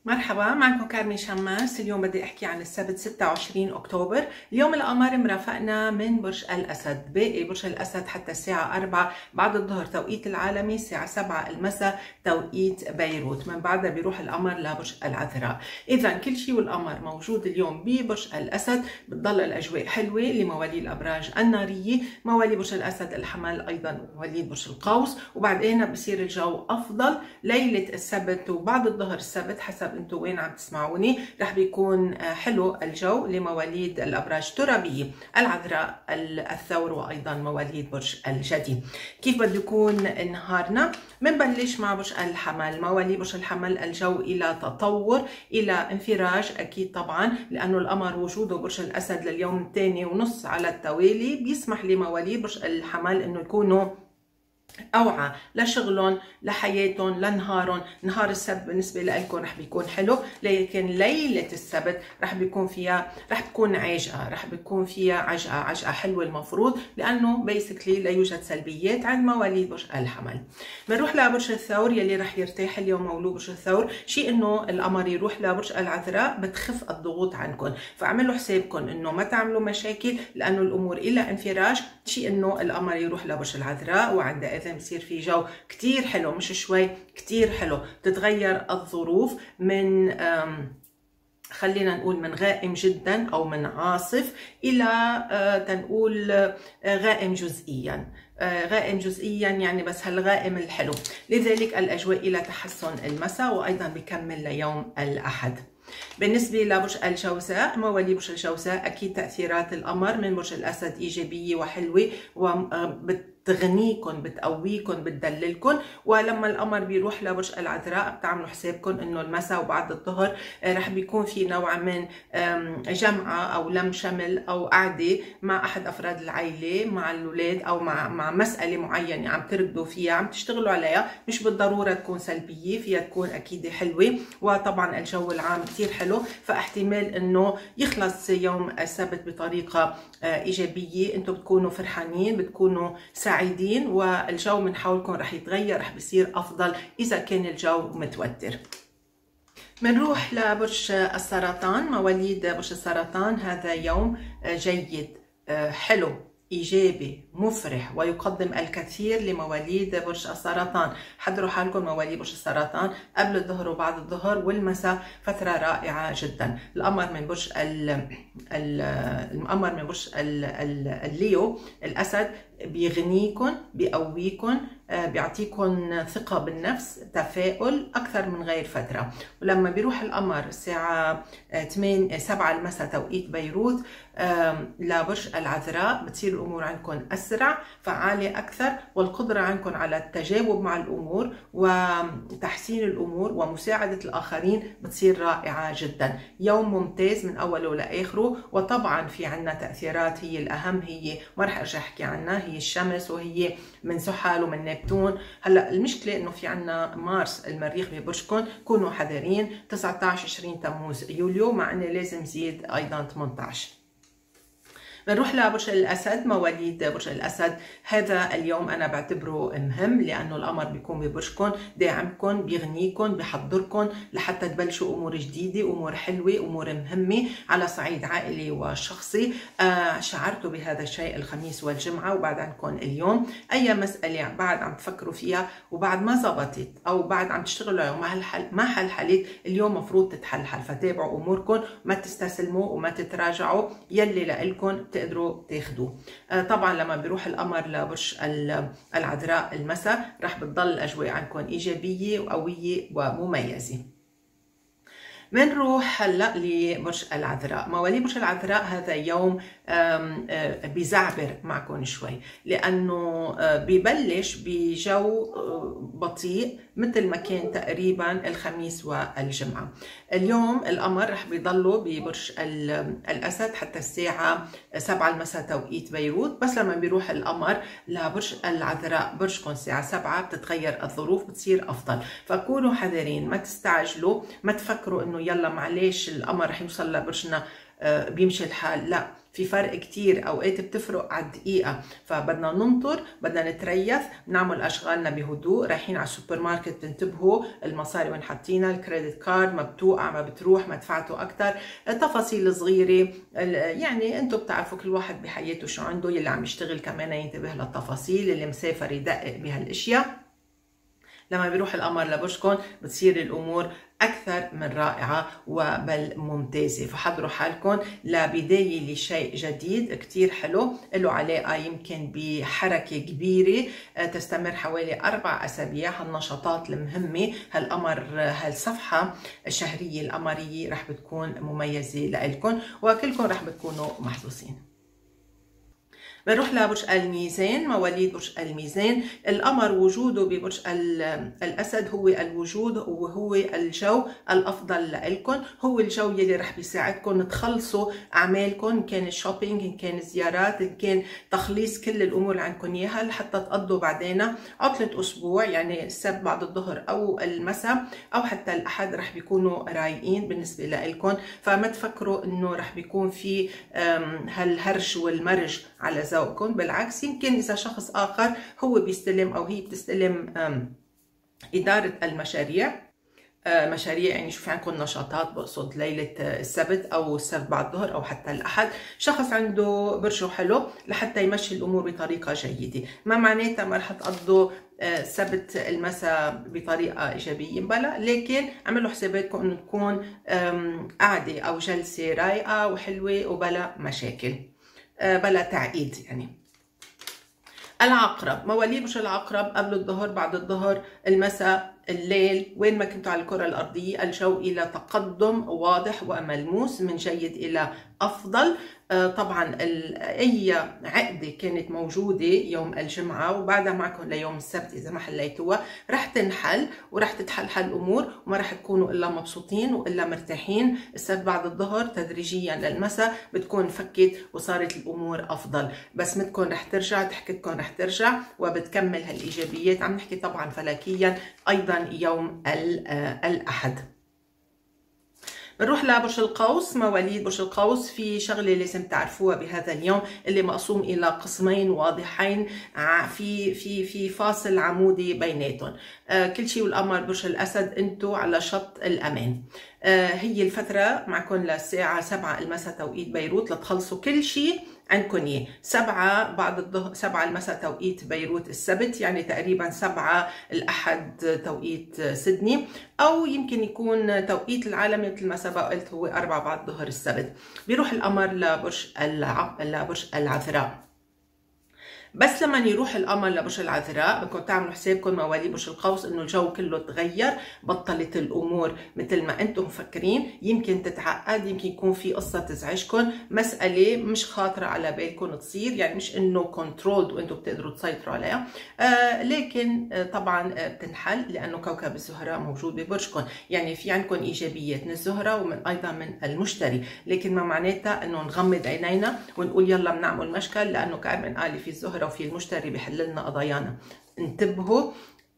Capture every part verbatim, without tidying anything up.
مرحبا، معكم كارمي شماس. اليوم بدي احكي عن السبت ستة وعشرين اكتوبر. اليوم القمر مرافقنا من برج الاسد، باقي برج الاسد حتى الساعة أربعة بعد الظهر توقيت العالمي، الساعة سبعة المساء توقيت بيروت، من بعدها بيروح القمر لبرج العذراء. اذا كل شيء والقمر موجود اليوم ببرج الاسد، بتضل الاجواء حلوة لمواليد الابراج النارية، مواليد برج الاسد الحمل، ايضا مواليد برج القوس، وبعدين بصير الجو افضل ليلة السبت وبعد الظهر السبت حسب انتوا وين عم تسمعوني. رح بيكون حلو الجو لمواليد الابراج الترابيه، العذراء، الثور، وايضا مواليد برج الجدي. كيف بده يكون نهارنا؟ بنبلش مع برج الحمل. مواليد برج الحمل الجو الى تطور، الى انفراج اكيد طبعا، لانه القمر وجوده برج الاسد لليوم الثاني ونص على التوالي بيسمح لمواليد برج الحمل انه يكونوا اوعى لشغلهم، لحياتهم، لنهارهم. نهار السبت بالنسبه لكم رح بيكون حلو، لكن ليله السبت رح بيكون فيها رح تكون عجقه، رح بيكون فيها عجقه عجقه حلوه المفروض، لانه بيسكلي لا يوجد سلبيات عند مواليد برج الحمل. بنروح لبرج الثور يلي رح يرتاح اليوم مولود برج الثور. شيء انه القمر يروح لبرج العذراء بتخف الضغوط عنكم، فاعملوا حسابكم انه ما تعملوا مشاكل لانه الامور الى انفراج. شيء انه القمر يروح لبرج العذراء، وعندئذ بصير في جو كتير حلو، مش شوي، كتير حلو. بتتغير الظروف من خلينا نقول من غائم جدا او من عاصف الى تنقول غائم جزئيا. غائم جزئيا يعني بس هالغائم الحلو، لذلك الاجواء الى تحسن المساء، وايضا بكمل ليوم الاحد. بالنسبة لبرج الجوزاء، مواليد برج الجوزاء أكيد تأثيرات القمر من برج الأسد إيجابية وحلوة، وبتغنيكم، بتقويكم، بتدللكم. ولما القمر بيروح لبرج العذراء بتعملوا حسابكم إنه المساء وبعد الظهر رح بيكون في نوع من جمعة أو لم شمل أو قعدة مع أحد أفراد العائلة، مع الأولاد، أو مع مع مسألة معينة عم تركضوا فيها، عم تشتغلوا عليها. مش بالضرورة تكون سلبية، فيها تكون أكيد حلوة. وطبعا الجو العام كتير حلو، فاحتمال انه يخلص يوم السبت بطريقه ايجابيه، انتم بتكونوا فرحانين، بتكونوا سعيدين، والجو من حولكم رح يتغير، رح بيصير افضل اذا كان الجو متوتر. بنروح لبرج السرطان. مواليد برج السرطان هذا يوم جيد حلو إيجابي مفرح، ويقدم الكثير لمواليد برج السرطان. حضروا حالكم مواليد برج السرطان قبل الظهر وبعد الظهر والمساء، فترة رائعة جدا. القمر من برج القمر من برج الليو الأسد بيغنيكم، بيقويكم، بيعطيكم ثقة بالنفس، تفاؤل أكثر من غير فترة. ولما بيروح القمر الساعة ثمانية سبعة المساء توقيت بيروت لبرج العذراء، بتصير الأمور عندكم أسرع، فعالة أكثر، والقدرة عندكم على التجاوب مع الأمور وتحسين الأمور ومساعدة الآخرين بتصير رائعة جدا. يوم ممتاز من أوله لآخره. وطبعا في عنا تأثيرات هي الأهم، هي ما رح أرجع أحكي عنها، هي الشمس، وهي من زحل ومن نبتون. هلا المشكله انه في عنا مارس المريخ ببرجكم، كونوا حذرين. تسعة عشر عشرين تموز يوليو، مع انه لازم زيد ايضا ثمانية عشر. بنروح لبرج الأسد. مواليد برج الأسد هذا اليوم أنا بعتبره مهم، لأنه القمر بيكون ببرجكم، داعمكم، بيغنيكم، بيحضركم لحتى تبلشوا أمور جديدة، أمور حلوة، أمور مهمة على صعيد عائلي وشخصي. آه شعرتوا بهذا الشيء الخميس والجمعة، وبعد عندكم اليوم أي مسألة بعد عم تفكروا فيها وبعد ما زبطت، أو بعد عم تشتغلوا مع الحل ما حلحلت، اليوم مفروض تتحلحل. فتابعوا أموركم، ما تستسلموا وما تتراجعوا، يلي لإلكم تقدروا تاخذوه. طبعا لما بيروح القمر لبرج العذراء المساء رح بتضل الاجواء عندكم ايجابيه وقويه ومميزه. بنروح هلا لبرج العذراء. مواليد برج العذراء هذا يوم بيزعبر معكم شوي، لانه ببلش بجو بطيء مثل ما كان تقريبا الخميس والجمعه. اليوم القمر رح بيضلوا ببرج الاسد حتى الساعه سبعة المساء توقيت بيروت، بس لما بيروح القمر لبرج العذراء برجكم الساعه سبعة بتتغير الظروف، بتصير افضل. فكونوا حذرين، ما تستعجلوا، ما تفكروا انه يلا معلش القمر رح يوصل لبرجنا بيمشي الحال، لا، في فرق كتير، اوقات بتفرق على الدقيقه، فبدنا ننطر، بدنا نتريث، نعمل اشغالنا بهدوء. رايحين على السوبر ماركت تنتبهوا المصاري وين حاطينها، الكريدت كارد ما بتوقع ما بتروح، ما دفعتوا اكثر، تفاصيل صغيره، يعني انتم بتعرفوا كل واحد بحياته شو عنده. يلي عم يشتغل كمان ينتبه للتفاصيل، اللي مسافر يدقق بهالاشياء. لما بيروح القمر لبرجكم بتصير الامور اكثر من رائعه وبل ممتازه، فحضروا حالكم لبدايه لشيء جديد كثير حلو، له علاقه يمكن بحركه كبيره تستمر حوالي اربع اسابيع. هالنشاطات المهمه، هالقمر، هالصفحه الشهريه القمريه رح بتكون مميزه لكم، وكلكم رح بتكونوا محظوظين. بنروح لبرج الميزان. مواليد برج الميزان، القمر وجوده ببرج الأسد هو الوجود وهو الجو الأفضل لكم، هو الجو يلي رح بيساعدكم تخلصوا أعمالكم، إن كان الشوبينج، إن كان زيارات، إن كان تخليص كل الأمور اللي عندكم إياها لحتى تقضوا بعدين عطلة أسبوع، يعني السبت بعد الظهر أو المساء أو حتى الأحد رح بيكونوا رايقين بالنسبة لكم. فما تفكروا إنه رح بيكون في هالهرج والمرج على زوجكم، بالعكس يمكن إذا شخص آخر هو بيستلم أو هي بتستلم إدارة المشاريع، مشاريع يعني شوف عندكم نشاطات، بقصد ليلة السبت أو السبت بعد الظهر أو حتى الأحد، شخص عنده برجه حلو لحتى يمشي الأمور بطريقة جيدة. ما معناتها ما رح تقضوا سبت المساء بطريقة إيجابية بلا، لكن عملوا حساباتكم إنه تكون قعدة أو جلسة رايقة وحلوة وبلا مشاكل، بلا تعقيد يعني. العقرب، مواليد برج العقرب، قبل الظهر، بعد الظهر، المساء، الليل، وين ما كنتوا على الكرة الأرضية، الجو إلى تقدم واضح وملموس، من جيد إلى أفضل. طبعا أي عقدة كانت موجودة يوم الجمعة وبعدها معكم ليوم السبت إذا ما حليتوها رح تنحل ورح تتحل الأمور، وما رح تكونوا إلا مبسوطين وإلا مرتاحين. السبت بعد الظهر تدريجيا للمساء بتكون فكت وصارت الأمور أفضل، بس متكم رح ترجع، ضحكتكم رح ترجع وبتكمل هالإيجابيات. عم نحكي طبعا فلكيا أيضا يوم الأحد. بنروح لبرج القوس. مواليد برج القوس، في شغله لازم تعرفوها بهذا اليوم اللي مقسوم الى قسمين واضحين، في في في فاصل عمودي بيناتهم. آه كل شيء، والقمر برج الاسد انتم على شط الامان. آه هي الفتره معكم للساعه سبعة المساء توقيت بيروت لتخلصوا كل شيء عندكم اياه. سبعة بعد الظهر، سبعة المساء توقيت بيروت السبت، يعني تقريبا سبعة الأحد توقيت سيدني، أو يمكن يكون توقيت العالمي مثل ما سبق قلت هو أربعة بعد ظهر السبت. بيروح القمر لبرج العق... لبرج العذراء. بس لما يروح القمر لبرج العذراء بدكم تعملوا حسابكم مواليد برج القوس انه الجو كله تغير، بطلت الامور مثل ما انتم مفكرين، يمكن تتعقد، يمكن يكون في قصه تزعجكم، مساله مش خاطره على بالكم تصير، يعني مش انه كنترولد وانتم بتقدروا تسيطروا عليها، آه لكن آه طبعا آه بتنحل لانه كوكب الزهره موجود ببرجكم، يعني في عندكم ايجابيات من الزهره ومن ايضا من المشتري، لكن ما معناتها انه نغمض عينينا ونقول يلا بنعمل مشكل، لانه كارمن قال في الزهره وفي المشتري بيحل لنا قضايانا. انتبهوا،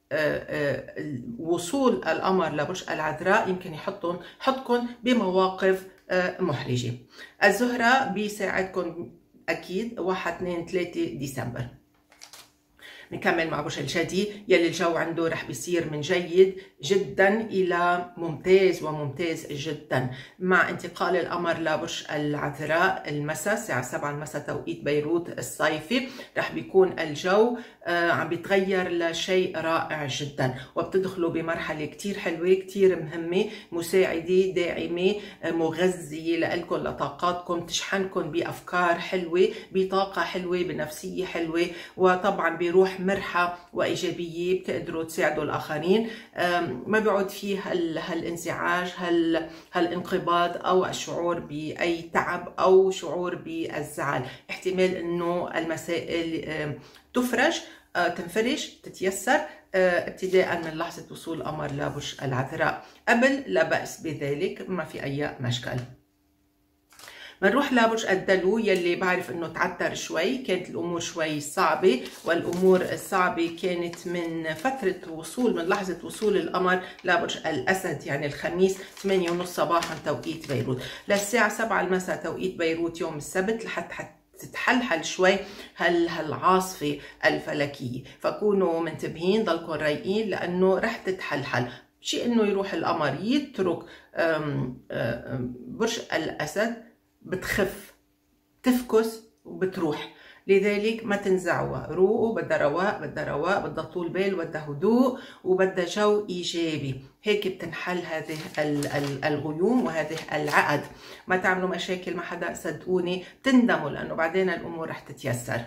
وصول القمر لبرج العذراء يمكن يحطهم حطكم بمواقف محرجه. الزهره بيساعدكم اكيد واحد اثنين ثلاثة ديسمبر. نكمل مع برج الجدي يلي الجو عنده رح بيصير من جيد جدا الى ممتاز وممتاز جدا، مع انتقال القمر لبرج العذراء المساء الساعه سبعة المساء توقيت بيروت الصيفي، رح بيكون الجو آه عم بيتغير لشيء رائع جدا، وبتدخلوا بمرحله كثير حلوه كثير مهمه، مساعده داعمه آه مغذيه لكم لطاقاتكم، تشحنكم بافكار حلوه، بطاقه حلوه، بنفسيه حلوه، وطبعا بيروح مرحة وإيجابية بتقدروا تساعدوا الآخرين، ما بيعود فيه هالانزعاج، هالانقباض أو الشعور بأي تعب أو شعور بالزعل. احتمال أنه المسائل تفرج، تنفرج، تتيسر ابتداء من لحظة وصول القمر لبرج العذراء، قبل لا بأس بذلك، ما في أي مشكل. بنروح لبرج الدلو يلي بعرف انه تعتر شوي، كانت الامور شوي صعبه، والامور الصعبه كانت من فتره وصول من لحظه وصول القمر لبرج الاسد، يعني الخميس ثمانية وثلاثين صباحا توقيت بيروت للساعه سبعة المساء توقيت بيروت يوم السبت، لحتى تتحلحل شوي هال هالعاصفه الفلكيه، فكونوا منتبهين ضلكم رايقين لانه رح تتحلحل. شيء انه يروح القمر يترك أم أم برج الاسد بتخف تفكس وبتروح، لذلك ما تنزعوا، روقوا، بدها رواق، بدها رواق، بدها طول بال، بدها هدوء، وبدها جو ايجابي، هيك بتنحل هذه الغيوم وهذه العقد. ما تعملوا مشاكل مع حدا، صدقوني بتندموا لانه بعدين الامور رح تتيسر.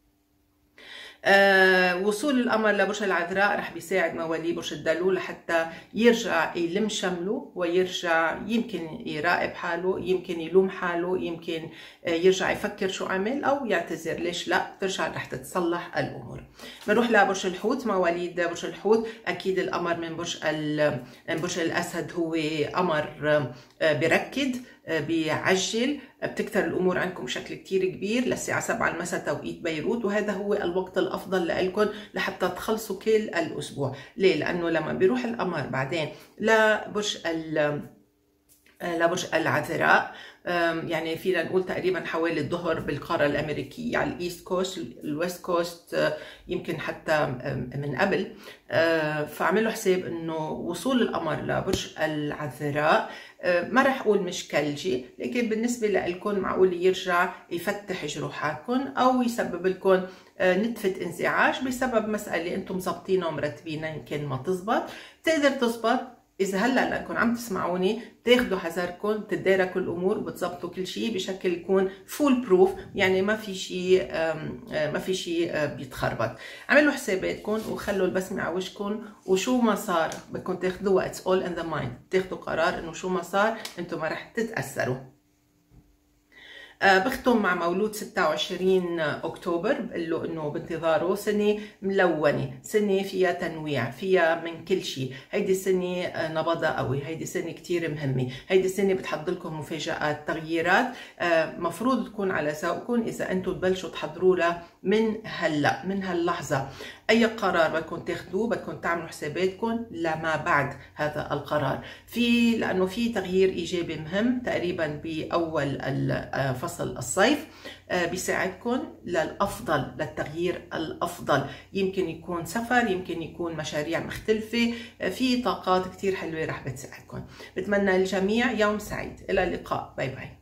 آه وصول القمر لبرج العذراء رح بيساعد موالي برج الدلو لحتى يرجع يلم شمله ويرجع يمكن يراقب حاله، يمكن يلوم حاله، يمكن آه يرجع يفكر شو عمل او يعتذر، ليش لا؟ بترجع رح تتصلح الامور. بنروح لبرج الحوت، مواليد برج الحوت اكيد القمر من برج من برج الاسد هو قمر آه بركد، بيعجل، بتكتر الامور عندكم بشكل كتير كبير للساعه سبعة المساء توقيت بيروت، وهذا هو الوقت الافضل لكم لحتى تخلصوا كل الاسبوع. ليه؟ لانه لما بيروح القمر بعدين لبرج ال لبرج العذراء، يعني فينا نقول تقريبا حوالي الظهر بالقاره الامريكيه على الايست كوست، الويست كوست يمكن حتى من قبل، فاعملوا حساب انه وصول القمر لبرج العذراء ما رح اقول مش كلجي، لكن بالنسبه لكم معقول يرجع يفتح جروحاتكم او يسبب لكم نتفه انزعاج بسبب مساله انتم مظبطينها ومرتبينها يمكن ما تزبط. بتقدر تزبط إذا هلا لأنكم عم تسمعوني تاخذوا حذركم، تتداركوا الأمور وبتظبطوا كل شيء بشكل يكون فول بروف، يعني ما في شيء ما في شيء بيتخربط. عملوا حساباتكم وخلوا البسمة على وجهكم، وشو ما صار بدكم تاخذوها اتس اول ان ذا مايند، تاخذوا قرار إنه شو ما صار أنتم ما رح تتأثروا. بختم مع مولود ستة وعشرين أكتوبر، بقول له إنه بانتظاره سنة ملونة، سنة فيها تنويع، فيها من كل شيء، هيدي السنة نبضها قوي، هيدي السنة كتير مهمة، هيدي السنة بتحضر لكم مفاجآت، تغييرات مفروض تكون على ذوقكم إذا أنتم تبلشوا تحضروا لها من هلا، من هاللحظة. أي قرار بدكم تاخذوه بدكم تعملوا حساباتكم لما بعد هذا القرار، في لأنه في تغيير إيجابي مهم تقريبا بأول فصل الصيف، بيساعدكم للأفضل، للتغيير الأفضل، يمكن يكون سفر، يمكن يكون مشاريع مختلفة، في طاقات كتير حلوة رح بتساعدكم. بتمنى للجميع يوم سعيد، إلى اللقاء، باي باي.